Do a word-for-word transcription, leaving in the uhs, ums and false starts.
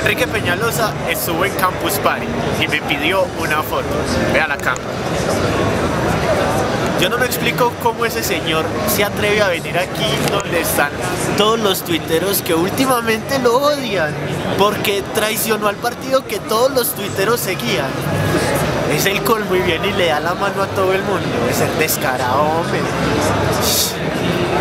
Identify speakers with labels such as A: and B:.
A: Enrique Peñalosa estuvo en Campus Party y me pidió una foto. Vean acá. Yo no me explico cómo ese señor se atreve a venir aquí donde están todos los tuiteros que últimamente lo odian porque traicionó al partido que todos los tuiteros seguían. Es el colmo y viene y le da la mano a todo el mundo. Es el descarado, hombre.